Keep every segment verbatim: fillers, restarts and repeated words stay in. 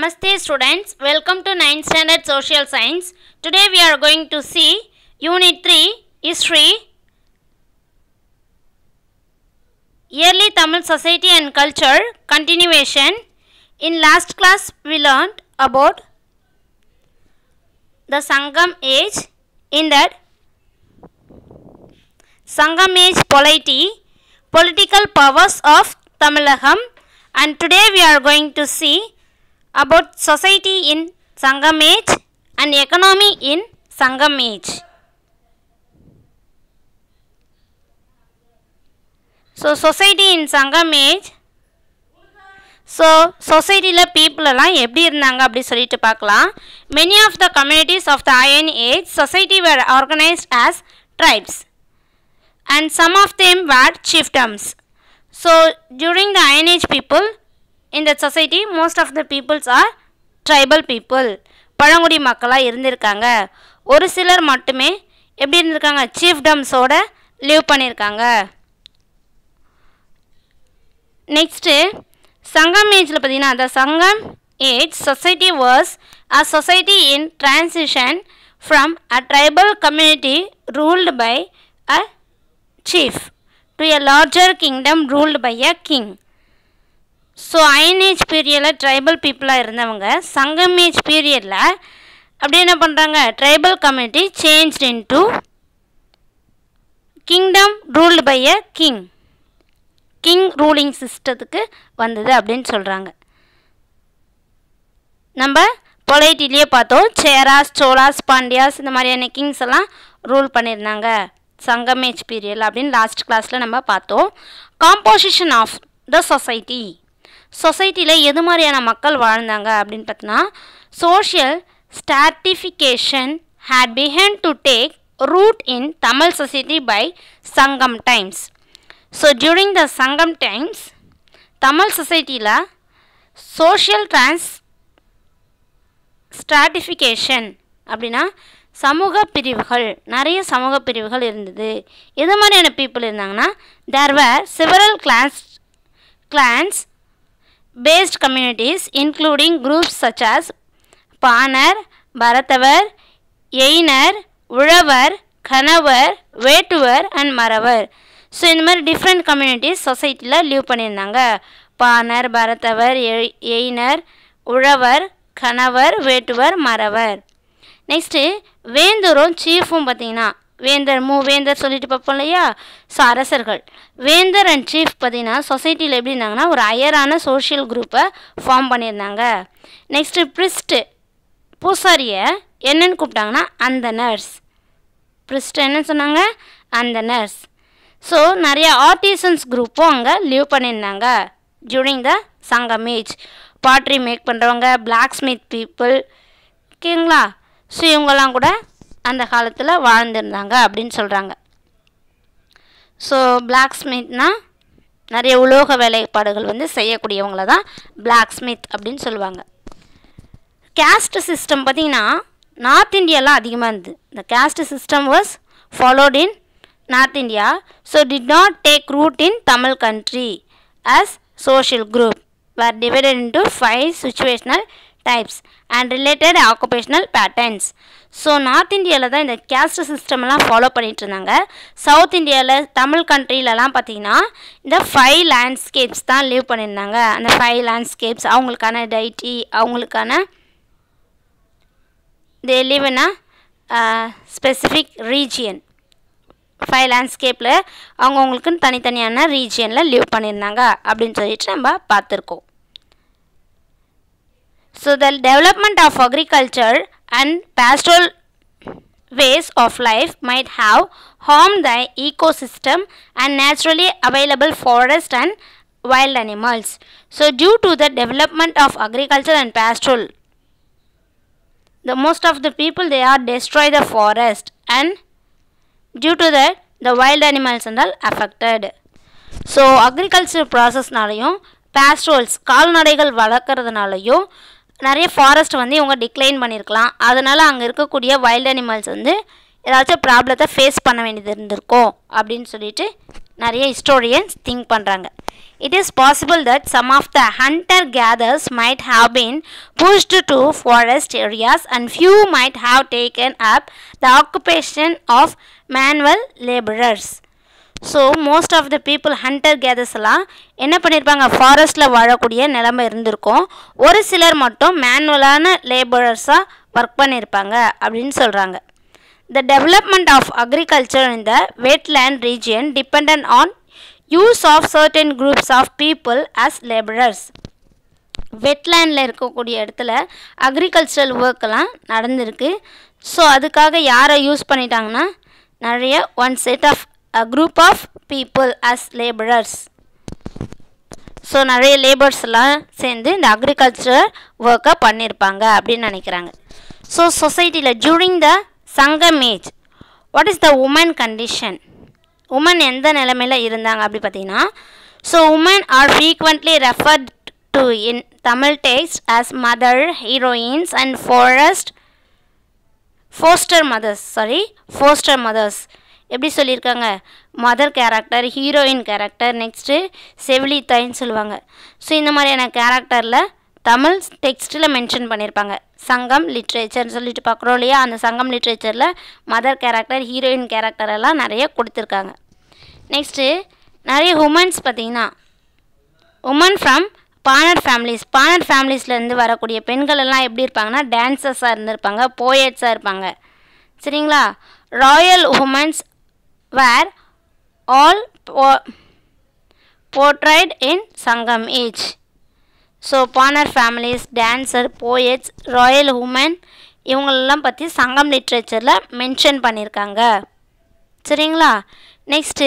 Namaste students, welcome to ninth Standard Social Science. Today we are going to see Unit three, History, Early Tamil Society and Culture, continuation. In last class we learned about the Sangam age. In that Sangam age polity, political powers of Tamilagam, and today we are going to see about society in Sangam age and economy in Sangam age. So society in Sangam age, so society la people எல்லாம் எப்படி இருந்தாங்க அப்படி சொல்லிட்டு பார்க்கலாம். Many of the communities of the Iron Age society were organized as tribes and some of them were chiefdoms. So during the Iron Age people in the society, most of the peoples are tribal people. பழங்குடி மக்களா இருந்திருக்காங்க. ஒரு சிலர் மட்டுமே எப்படி இருந்திருக்காங்க, chiefdomsோட live பண்ணிருக்காங்க. Next, Sangam age la padina, the Sangam age society was a society in transition from a tribal community ruled by a chief to a larger kingdom ruled by a king. So Iron Age period tribal people இருந்தவங்க Sangam age period ல அப்படி என்ன பண்றாங்க, tribal community changed into kingdom ruled by a king. King ruling systemத்துக்கு வந்தது அப்படின்னு சொல்றாங்க. நம்ம பொலிட்டிலியே பார்த்தோம், சேராஸ், சோலாஸ், பாண்டியாஸ் இந்த மாதிரியான கிங்ஸ் எல்லாம் ரூல் பண்ணியிருந்தாங்க சங்கம் ஏஜ் பீரியட் அப்படின்னு லாஸ்ட் கிளாஸில் நம்ம பார்த்தோம். காம்போசிஷன் ஆஃப் த சொசைட்டி, சொசைட்டியில் எது மாதிரியான மக்கள் வாழ்ந்தாங்க அப்படின்னு பார்த்தோன்னா, social stratification had begun to take root in Tamil society by Sangam times. So during the Sangam times Tamil சொசைட்டியில் சோஷியல் ட்ரான்ஸ் ஸ்ட்ராட்டிஃபிகேஷன் அப்படின்னா சமூக பிரிவுகள், நிறைய சமூக பிரிவுகள் இருந்தது. எது மாதிரியான பீப்புள் இருந்தாங்கன்னா, there were several class clans based communities including groups such as பாணர், பரத்தவர், எயினர், உழவர், கணவர், வேட்டுவர் அண்ட் மறவர். ஸோ இந்த மாதிரி டிஃப்ரெண்ட் கம்யூனிட்டிஸ் சொசைட்டியில் லீவ் பண்ணியிருந்தாங்க. பாணர், பரத்தவர், எயினர், உழவர், கணவர், வேட்டுவர், மறவர். நெக்ஸ்ட்டு வேந்தரும் சீஃபும் பார்த்திங்கன்னா, வேந்தர் மூவேந்தர் சொல்லிட்டு பார்ப்போம் இல்லையா, ஸோ அரசர்கள். வேந்தர் அண்ட் சீஃப் பார்த்திங்கன்னா சொசைட்டியில் எப்படி இருந்தாங்கன்னா ஒரு ஹையரான சோஷியல் குரூப்பை ஃபார்ம் பண்ணியிருந்தாங்க. நெக்ஸ்ட்டு ப்ரிஸ்ட்டு பூசாரியை என்னென்னு கூப்பிட்டாங்கன்னா அந்த நர்ஸ். ப்ரிஸ்ட் என்ன சொன்னாங்க, அந்த நர்ஸ். ஸோ நிறைய ஆர்டிசன்ஸ் குரூப்பும் அங்கே லீவ் பண்ணியிருந்தாங்க during the Sangam age. Pottery make பண்ணுறவங்க, பிளாக் ஸ்மித் பீப்புள், ஓகேங்களா. ஸோ இவங்கெல்லாம் கூட அந்த காலத்தில் வாழ்ந்துருந்தாங்க அப்படின்னு சொல்கிறாங்க. ஸோ பிளாக் ஸ்மித்னால் நிறைய உலோக வேலைப்பாடுகள் வந்து செய்யக்கூடியவங்கள தான் பிளாக் ஸ்மித் அப்படின்னு சொல்லுவாங்க. கேஸ்ட் சிஸ்டம் பார்த்திங்கன்னா நார்த் இந்தியாலாம் அதிகமாக இருந்தது. இந்த caste system was followed in north India. So did not take root in Tamil country as social group were divided into five situational types and related occupational patterns. So north இந்தியாவில் தான் இந்த caste சிஸ்டம்லாம் follow பண்ணிகிட்டு இருந்தாங்க. South இந்தியாவில் தமிழ் கண்ட்ரிலலாம் பார்த்திங்கன்னா இந்த five landscapes தான் leave பண்ணியிருந்தாங்க. அந்த ஃபைவ் லேண்ட்ஸ்கேப்ஸ் அவங்களுக்கான டைட்டி, அவங்களுக்கான they live in a specific region. Five லேண்ட்ஸ்கேப்பில் அவங்கவுங்களுக்குன்னு தனித்தனியான ரீஜியனில் லீவ் பண்ணியிருந்தாங்க அப்படின்னு சொல்லிட்டு நம்ம பார்த்துருக்கோம். So the development of agriculture and pastoral ways of life might have harmed the ecosystem and naturally available forest and wild animals. So due to the development of agriculture and pastoral, the most of the people they are destroy the forest, and due to that the wild animals and all affected. So agriculture processனாலையும் pastorals கால்நடைகள் வளர்க்குறதுனாலையும் நிறைய forest வந்து இவங்க decline பண்ணியிருக்கலாம். அதனால் அங்கே இருக்கக்கூடிய wild animals வந்து ஏதாச்சும் ப்ராப்ளத்தை ஃபேஸ் பண்ண வேண்டியது இருந்திருக்கும் அப்படின்னு சொல்லிட்டு நிறைய ஹிஸ்டோரியன்ஸ் திங்க் பண்ணுறாங்க. it is possible that some of the hunter-gatherers might have been pushed to forest areas and few might have taken up the occupation of manual laborers. So most of the people hunter கேதர்ஸ்லாம் என்ன பண்ணியிருப்பாங்க, ஃபாரஸ்ட்டில் வாழக்கூடிய நிலைமை இருந்திருக்கும். ஒரு சிலர் மட்டும் மேனுவலான லேபரர்ஸாக work பண்ணியிருப்பாங்க அப்படின்னு சொல்கிறாங்க. The development of agriculture in the wetland region depend on use of certain groups of people as labourers. வெட்லேண்டில் இருக்கக்கூடிய இடத்துல அக்ரிகல்ச்சரல் ஒர்க்கெல்லாம் நடந்திருக்கு. ஸோ அதுக்காக யாரை யூஸ் பண்ணிட்டாங்கன்னா நிறைய one set of a group of people as laborers. So நிறைய லேபர்ஸ்லாம் சேர்ந்து இந்த அக்ரிகல்ச்சர் ஒர்க்கை பண்ணியிருப்பாங்க அப்படின்னு நினைக்கிறாங்க. ஸோ சொசைட்டியில் during the Sangam age what is the women condition, women எந்த நிலைமையில் இருந்தாங்க அப்படி பார்த்தீங்கன்னா, so women are frequently referred to in Tamil text as mother, heroines and forest foster mothers sorry foster mothers. எப்படி சொல்லியிருக்காங்க, mother character, heroine character, next செவிலித்தாயின்னு சொல்லுவாங்க. So இந்த மாதிரியான கேரக்டரில் தமிழ் டெக்ஸ்ட்டில் மென்ஷன் பண்ணியிருப்பாங்க. சங்கம் லிட்ரேச்சர்னு சொல்லிட்டு பார்க்குறோம் இல்லையா, அந்த சங்கம் லிட்ரேச்சரில் மதர் கேரக்டர், ஹீரோயின் கேரக்டர் எல்லாம் நிறைய கொடுத்துருக்காங்க. நெக்ஸ்ட்டு நிறைய உமன்ஸ் பார்த்திங்கன்னா women from Panar families, Panar ஃபேமிலிஸ்லேருந்து வரக்கூடிய பெண்கள் எல்லாம் எப்படி இருப்பாங்கன்னா டான்சர்ஸாக இருந்திருப்பாங்க, போயட்ஸாக இருப்பாங்க. சரிங்களா. Royal womens were all po- portrayed in Sangam age. So Panar families, dancer, poets, royal women இவங்களெல்லாம் பற்றி சங்கம் லிட்ரேச்சரில் மென்ஷன் பண்ணியிருக்காங்க. சரிங்களா. Next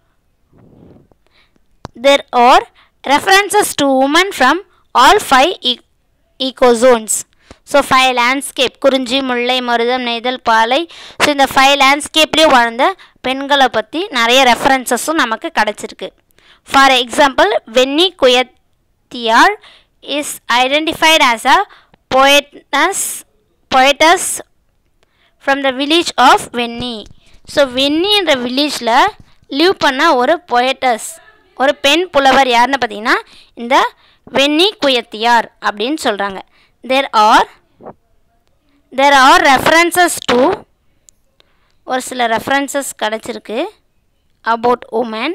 there are references to women from all five e- ecozones. So five landscape Kurinji, Mullai, மருதம், நெய்தல், பாலை. ஸோ இந்த five லேண்ட்ஸ்கேப்லேயும் வாழ்ந்த பெண்களை பற்றி நிறைய ரெஃபரன்சஸும் நமக்கு கிடச்சிருக்கு. For example, Venni Kuyathiyar is identified as a poetess poetess from the village of Venni. So Venni என்ற வில்லேஜில் லீவ் பண்ண ஒரு poetess, ஒரு பெண் புலவர் யாருன்னு பார்த்தீங்கன்னா இந்த வெண்ணி குயத்தியார் அப்படின்னு சொல்கிறாங்க. there are there are references to ஒரு சில ரெஃபரன்சஸ் கிடச்சிருக்கு about women.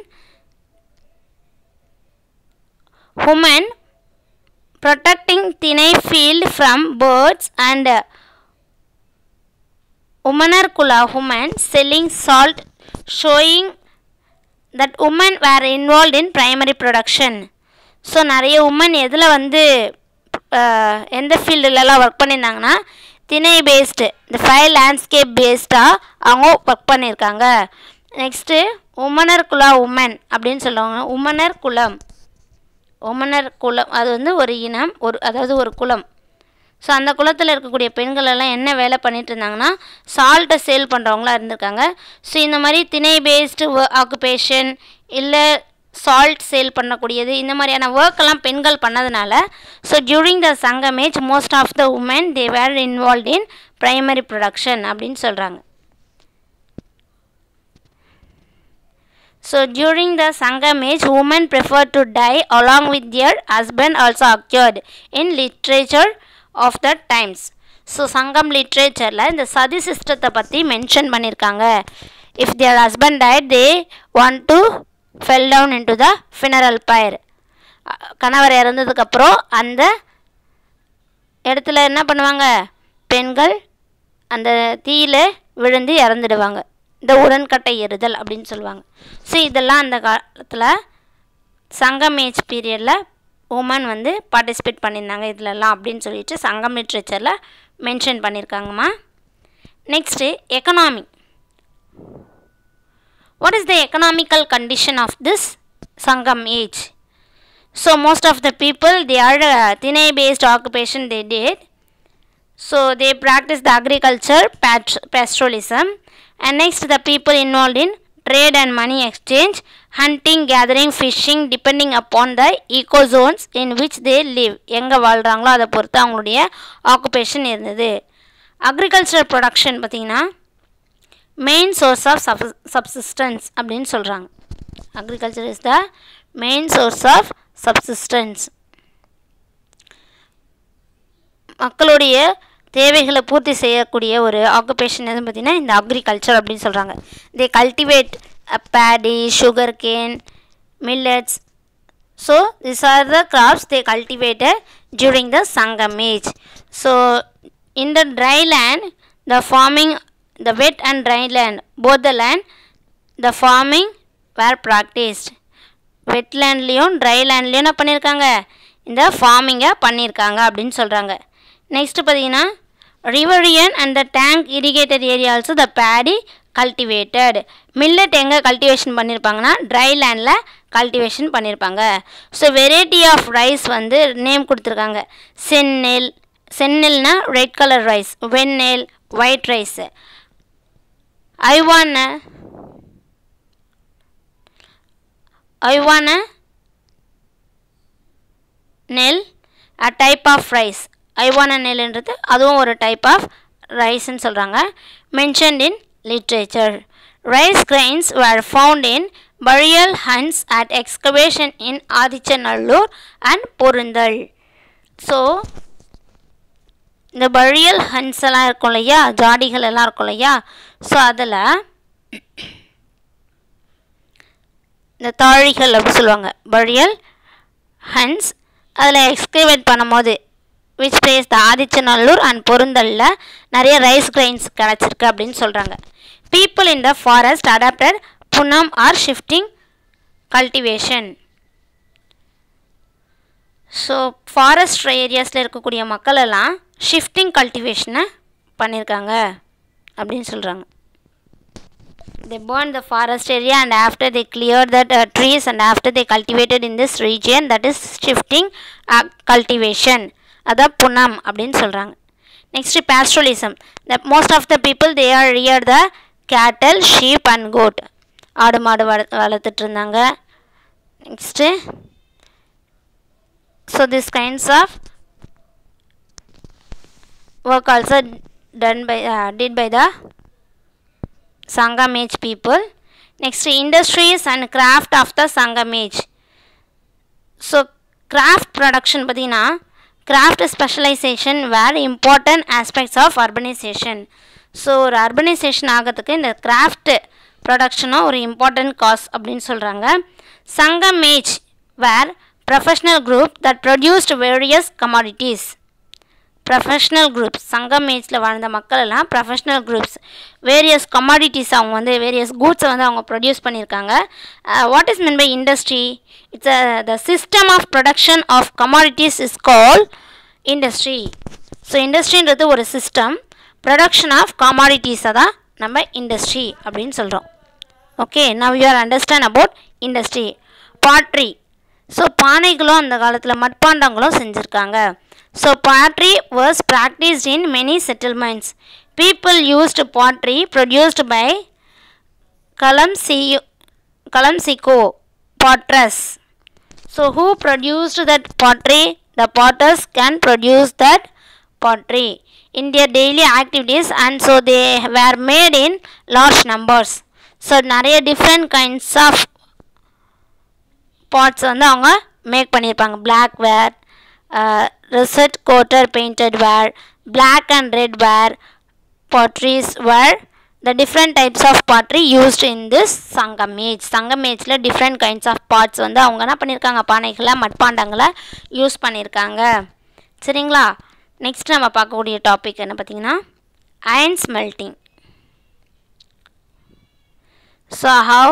women protecting திணை field from birds and உமனர்குலா women selling salt showing that women were involved in primary production. So நிறைய உமன் எதில் வந்து எந்த ஃபீல்டுலலாம் ஒர்க் பண்ணியிருந்தாங்கன்னா திணை பேஸ்டு, இந்த ஃபைவ் லேண்ட்ஸ்கேப் பேஸ்டாக அவங்க ஒர்க் பண்ணியிருக்காங்க. நெக்ஸ்ட்டு உமனர் குலா உமன் அப்படின்னு சொல்லுவாங்க. உமனர் குலம், உமனர் குலம் அது வந்து ஒரு இனம், ஒரு அதாவது ஒரு குலம். ஸோ அந்த குலத்தில் இருக்கக்கூடிய பெண்கள் எல்லாம் என்ன வேலை பண்ணிட்டு இருந்தாங்கன்னா சால்ட்டை சேல் பண்ணுறவங்களாம் இருந்திருக்காங்க. ஸோ இந்த மாதிரி திணை பேஸ்டு ஆக்குபேஷன் இல்லை சால்ட் சேல் பண்ணக்கூடியது இந்த மாதிரியான ஒர்க்கெல்லாம் பெண்கள் பண்ணதுனால so during the Sangam age most of the women they were involve in primary production அப்படின்னு சொல்கிறாங்க. So during the Sangam age women prefer to die along with their husband also occurred in literature of the times. So Sangam லிட்ரேச்சரில் இந்த சதி சிஸ்டத்தை பற்றி mention பண்ணியிருக்காங்க. If their husband died they want to fell down into the funeral pyre. கணவர் இறந்ததுக்கப்புறம் அந்த இடத்துல என்ன பண்ணுவாங்க, பெண்கள் அந்த தீயில விழுந்து இறந்துடுவாங்க. இந்த உடன்கட்டை எறுதல் அப்படின்னு சொல்லுவாங்க. ஸோ இதெல்லாம் அந்த காலத்தில் சங்கம் ஏஜ் பீரியடில் உமன் வந்து பார்ட்டிசிபேட் பண்ணியிருந்தாங்க இதிலெல்லாம் அப்படின்னு சொல்லிட்டு சங்கம் லிட்ரேச்சரில் மென்ஷன் பண்ணியிருக்காங்கம்மா. Next economy. What is the economical condition of this Sangam age? So most of the people they are uh, Tinai based occupation they did. So they practice the agriculture, pat- pastoralism, and next the people involved in trade and money exchange, hunting, gathering, fishing, depending upon the ecozones in which they live. எங்கே வாழ்கிறாங்களோ அதை பொறுத்து அவங்களுடைய occupation இருந்தது. Agriculture production பார்த்திங்கன்னா main source of sub subsistence அப்படின்னு சொல்கிறாங்க. Agriculture is the main source of subsistence. மக்களுடைய தேவைகளை பூர்த்தி செய்யக்கூடிய ஒரு ஆக்குபேஷன் எதுன்னு பார்த்தீங்கன்னா இந்த அக்ரிகல்ச்சர் அப்படின்னு சொல்கிறாங்க. They cultivate paddy, sugar cane, millets. So these are the crops they cultivated during the Sangam age. So in the dry land, the farming, the wet and dry land, both the land, the farming were practiced. Wetlandலையும் dry landலையும் என்ன பண்ணியிருக்காங்க, இந்த ஃபார்மிங்கை பண்ணியிருக்காங்க அப்படின்னு சொல்கிறாங்க. Next பார்த்தீங்கன்னா riverine and the tank irrigated area also the paddy cultivated. Millet எங்கே கல்டிவேஷன் பண்ணியிருப்பாங்கன்னா ட்ரை லேண்டில் கல்டிவேஷன் பண்ணியிருப்பாங்க. ஸோ வெரைட்டி ஆஃப் ரைஸ் வந்து நேம் கொடுத்துருக்காங்க. செந்நெல், செந்நெல்னா ரெட் கலர் ரைஸ், வெண்ணெல் ஒயிட் ரைஸு, ஐவான ஐவான நெல் அ டைப் ஆஃப் ரைஸ். ஐவான நெல்ன்றது அதுவும் ஒரு டைப் ஆஃப் ரைஸ்ன்னு சொல்கிறாங்க. Mentioned in literature. Rice grains were found in burial hunts at excavation in Adichanallur and Porunthal. So இந்த burial hunts எல்லாம் இருக்கும் இல்லையா, ஜாடிகள் எல்லாம் இருக்கும் இல்லையா, ஸோ அதில் இந்த தாழிகள் அப்படி சொல்லுவாங்க, burial hunts. அதில் எக்ஸ்கவேட் பண்ணும்போது which place the Adichanallur and பொருந்தலில் நிறைய ரைஸ் கிரைன்ஸ் கிடச்சிருக்கு அப்படின்னு சொல்கிறாங்க. People in the forest adapted புனம் or shifting cultivation. So forest ஏரியாஸில் இருக்கக்கூடிய மக்கள் எல்லாம் ஷிஃப்டிங் கல்டிவேஷனை பண்ணியிருக்காங்க அப்படின்னு சொல்கிறாங்க. They burned the forest area and after they cleared the uh, trees and after they cultivated in this region, that is shifting uh, cultivation. அதான் புனம் அப்படின்னு சொல்கிறாங்க. Next pastoralism. The most of the people they are rear the cattle, sheep and goat. ஆடு மாடு வள வளர்த்துட்டு இருந்தாங்க. Next so this kinds of work also done by uh, did by the Sangam age people. Next, industries and craft of the Sangam age. So craft production பார்த்தீங்கன்னா craft specialization were important aspects of urbanization. So ஒரு urbanization ஆகிறதுக்கு இந்த craft ப்ரொடக்ஷனும் ஒரு important cos அப்படின்னு சொல்கிறாங்க. Sangam age were professional group that produced various commodities. Professional groups, Sangam ஏஜில் வாழ்ந்த மக்கள் எல்லாம் ப்ரொஃபஷ்னல் குரூப்ஸ், வேரியஸ் கமாடிட்டிஸ் அவங்க வந்து வேரியஸ் கூட்ஸை வந்து அவங்க ப்ரொடியூஸ் பண்ணியிருக்காங்க. What is mean by industry? It's the system of production of commodities is call industry. So இண்டஸ்ட்ரின்றது ஒரு சிஸ்டம், ப்ரொடக்ஷன் ஆஃப் கமாடிட்டிஸை தான் நம்ம இண்டஸ்ட்ரி அப்படின்னு சொல்கிறோம். Okay, now you are understand about industry. Pottery. So பானைகளும் அந்த காலத்தில் மட்பாண்டங்களும் செஞ்சுருக்காங்க. So pottery was practiced in many settlements. People used pottery produced by Kalamsiko potters. So who produced that pottery? The potters can produce that pottery in their daily activities, and so they were made in large numbers. So நிறைய different kinds of pots வந்து அவங்க make பண்ணியிருப்பாங்க. Blackware, uh, russet coated painted ware, black and red ware potteries were the different types of pottery used in this Sangam age. Sangam ageல different kinds of pots வந்து அவங்க என்ன பண்ணியிருக்காங்க, பானைகளை மட்பாண்டங்களை use பண்ணியிருக்காங்க. சரிங்களா? Next நம்ம பார்க்கக்கூடிய டாபிக் என்ன பார்த்தீங்கன்னா iron smelting. So how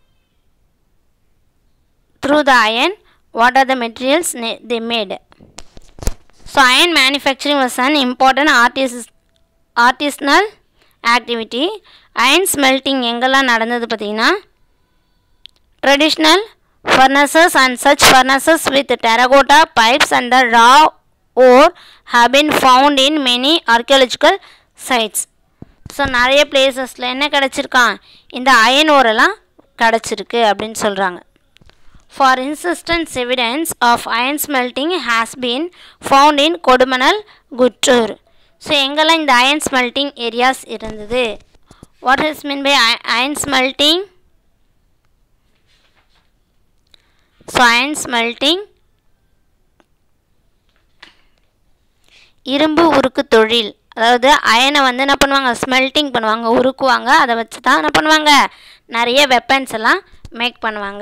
through the iron what are the materials they made? So iron manufacturing was an important artis artisanal activity. Iron smelting எங்கெல்லாம் நடந்தது பார்த்தீங்கன்னா traditional furnaces and such furnaces with terracotta pipes and the raw ore have been found in many archaeological sites. So நிறைய பிளேசஸில் என்ன கிடச்சிருக்கான், இந்த iron ஓரெல்லாம் கிடச்சிருக்கு அப்படின்னு சொல்கிறாங்க. For instance, evidence of iron smelting has been found in Kodumanal, Guttur. So எங்கெல்லாம் இந்த iron smelting areas இருந்தது? What is mean by iron smelting? So iron smelting, இரும்பு உருக்கு தொழில், அதாவது அயனை வந்து என்ன பண்ணுவாங்க, ஸ்மெல்ட்டிங் பண்ணுவாங்க, உருக்குவாங்க. அதை வச்சு தான் என்ன பண்ணுவாங்க, நிறைய வெப்பன்ஸ் எல்லாம் மேக் பண்ணுவாங்க.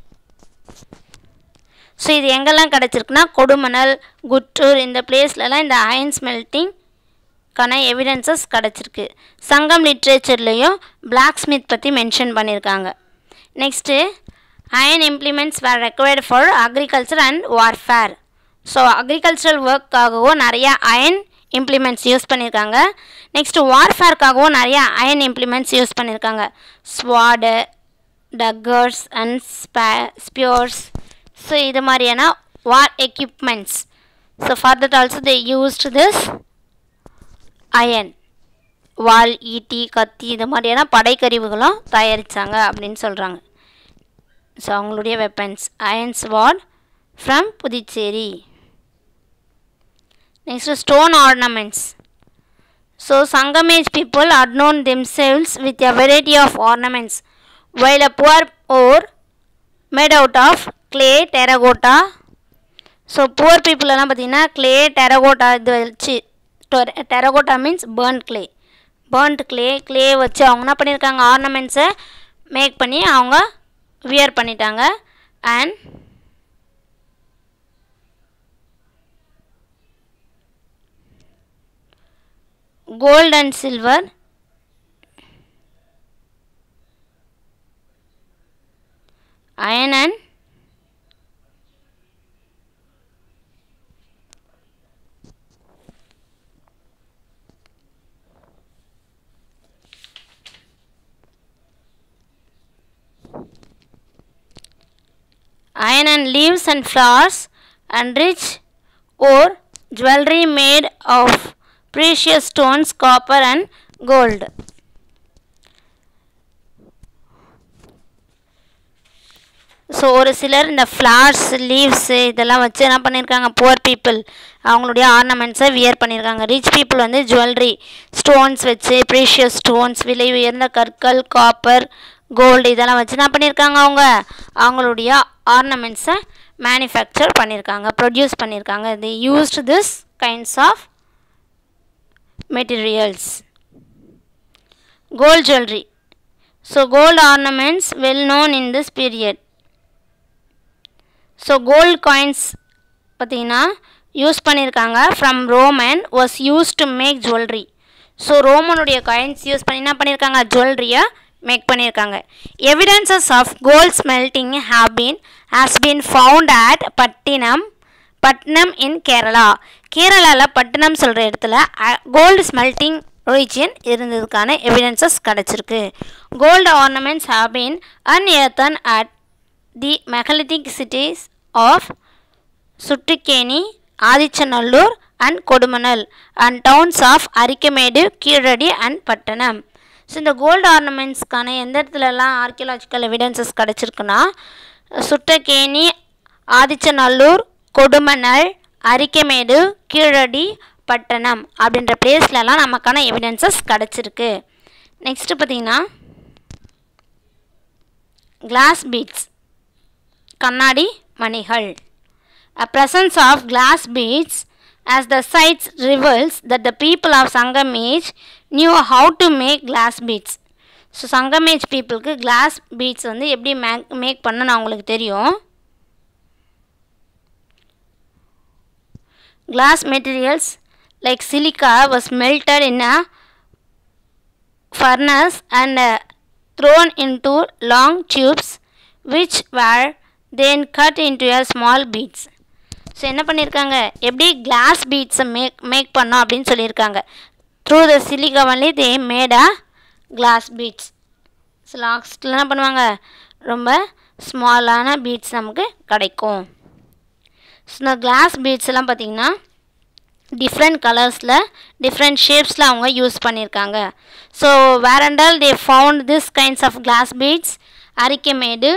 ஸோ இது எங்கெல்லாம் கிடச்சிருக்குன்னா கொடுமணல், குற்றூர் இந்த பிளேஸ்லலாம் இந்த அயன் ஸ்மெல்ட்டிங்கான எவிடன்சஸ் கிடச்சிருக்கு. சங்கம் லிட்ரேச்சர்லேயும் பிளாக் ஸ்மித் பற்றி மென்ஷன் பண்ணியிருக்காங்க. Next iron implements were required for agriculture and warfare. So agricultural ஒர்க்காகவும் நிறைய அயன் இம்ப்ளிமெண்ட்ஸ் யூஸ் பண்ணியிருக்காங்க. நெக்ஸ்ட்டு வார்ஃபேர்க்காகவும் நிறைய அயன் இம்ப்ளிமெண்ட்ஸ் யூஸ் பண்ணியிருக்காங்க. Sword, daggers and spe spears. So இது மாதிரியான war equipments. So for that also they used this iron. வால், ஈட்டி, கத்தி இது மாதிரியான படைக்கருவிகளும் தயாரித்தாங்க அப்படின்னு சொல்கிறாங்க. ஸோ அவங்களுடைய weapons iron sword from Puducherry. Next, stone ornaments. So Sangam age people adorned themselves with a variety of ornaments, while a poor ore made out of clay, terracotta. So poor people எல்லாம் பார்த்தீங்கன்னா clay, terracotta இது வச்சு, terracotta means burnt clay, burnt clay clay வச்சு அவங்க என்ன பண்ணியிருக்காங்க, ஆர்னமெண்ட்ஸை make பண்ணி அவங்க வியர் பண்ணிட்டாங்க. And gold and silver, iron and iron and leaves and flowers and rich ore jewelry made of precious stones, copper and gold. So ஒரு சிலர் இந்த ஃப்ளார்ஸ், லீவ்ஸு இதெல்லாம் வச்சு என்ன பண்ணியிருக்காங்க, புவர் பீப்புள் அவங்களுடைய ஆர்னமெண்ட்ஸை வியர் பண்ணியிருக்காங்க. ரிச் பீப்புள் வந்து ஜுவல்லரி, ஸ்டோன்ஸ் வச்சு, ப்ரீஷியஸ் ஸ்டோன்ஸ், விலை உயர்ந்த கற்கள், காப்பர், கோல்டு இதெல்லாம் வச்சு என்ன பண்ணியிருக்காங்க, அவங்க அவங்களுடைய ஆர்னமெண்ட்ஸை மேனுஃபேக்சர் பண்ணியிருக்காங்க, ப்ரொடியூஸ் பண்ணியிருக்காங்க. They used this kinds of materials. Gold jewelry. So gold ornaments well known in this period. So gold coins பார்த்தீங்கன்னா யூஸ் பண்ணியிருக்காங்க. From Roman was use to make jewellery. So ரோமனுடைய காயின்ஸ் யூஸ் பண்ணி என்ன பண்ணியிருக்காங்க, ஜுவல்லரியை make பண்ணியிருக்காங்க. Evidences of gold smelting have been has been found at Pattinam Patnam in Kerala. கேரளாவில் பட்டணம் சொல்கிற இடத்துல கோல்டு ஸ்மெல்ட்டிங் ஒரிஜின் இருந்ததுக்கான எவிடன்சஸ் கிடச்சிருக்கு. Gold ornaments have been unearthed at the megalithic cities of Suttukeni, Adichanallur and Kodumanal and towns of Arikamedu, Keezhadi and Pattanam. So இந்த gold ஆர்னமெண்ட்ஸ்க்கான எந்த இடத்துலலாம் archaeological evidences கிடச்சிருக்குன்னா சுட்டக்கேணி, ஆதிச்சநல்லூர், கொடுமணல், அரிக்கமேடு, கீழடி, பட்டணம் அப்படின்ற பிளேஸ்லலாம் நமக்கான எவிடன்சஸ் கிடச்சிருக்கு. நெக்ஸ்ட்டு பார்த்திங்கன்னா கிளாஸ் பீட்ஸ், கண்ணாடி மணிகள். A presence of glass beads as the sites reveals that the people of Sangam age knew how to make glass beads. So Sangam age பீப்புளுக்கு கிளாஸ் பீட்ஸ் வந்து எப்படி மேக் மேக் பண்ணணும்னு அவங்களுக்கு தெரியும். Glass materials like silica was melted in a furnace and uh, thrown into long tubes which were then cut into a small beads. So என்ன பண்ணியிருக்காங்க, எப்படி class பீட்ஸை make make பண்ணோம் அப்படின்னு சொல்லியிருக்காங்க. Through the silica only they made a glass beads. So லாஸ்ட்டில் என்ன பண்ணுவாங்க, ரொம்ப ஸ்மாலான பீட்ஸ் நமக்கு கிடைக்கும். ஸோ இந்த கிளாஸ் பீட்ஸ் எல்லாம் பார்த்திங்கன்னா டிஃப்ரெண்ட் கலர்ஸில், டிஃப்ரெண்ட் ஷேப்ஸில் அவங்க யூஸ் பண்ணியிருக்காங்க. ஸோ வேரண்டல் they found this kinds of glass beads, Arikamedu,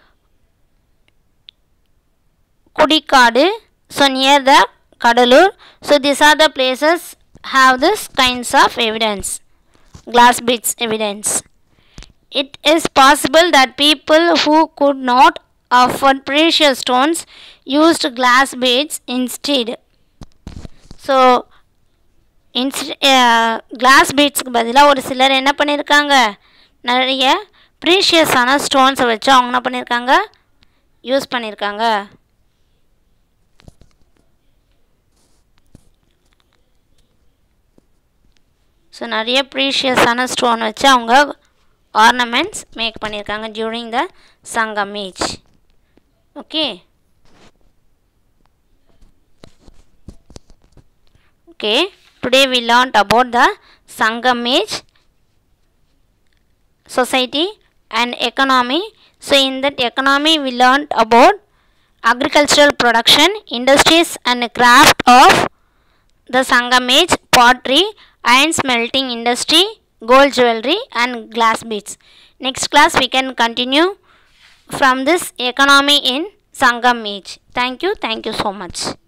Kudikadu, so near the Cuddalore. So this are the places have this kinds of evidence, glass beads evidence. It is possible that people who could not of precious stones used glass beads instead. So glass பீட்ஸ்க்கு பதிலாக ஒரு சிலர் என்ன பண்ணியிருக்காங்க, நிறைய ப்ரீஷியஸான ஸ்டோன்ஸை வச்சு அவங்க என்ன பண்ணியிருக்காங்க, யூஸ் பண்ணியிருக்காங்க. ஸோ நிறைய ப்ரீஷியஸான ஸ்டோன் வச்சு அவங்க ஆர்னமெண்ட்ஸ் மேக் பண்ணியிருக்காங்க during the Sangam age. Okay okay Today we learnt about the Sangam age, society and economy. So in that economy we learnt about agricultural production, industries and craft of the Sangam age, pottery, iron smelting industry, gold jewelry and glass beads. Next class we can continue from this economy in Sangam age. Thank you. Thank you so much.